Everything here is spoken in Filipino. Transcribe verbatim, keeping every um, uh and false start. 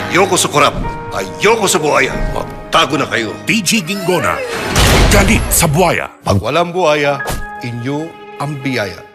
Ayoko sa korap. Ayoko sa buhaya. Magtago na kayo. T G Ginggona, galit sa buhaya. Pag walang buhaya, inyo ang biyaya.